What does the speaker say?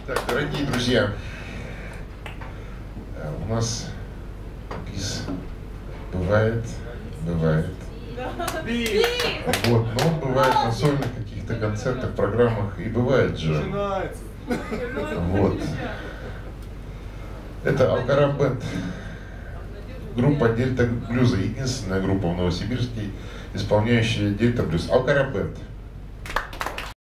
Так, дорогие друзья, у нас бис бывает. Вот, но он бывает на сольных каких-то концертах, программах, и бывает джем. Вот. Это Алкарам Бенд. Группа Дельта Блюза, единственная группа в Новосибирске, исполняющая Дельта Блюз. Алкарам Бенд.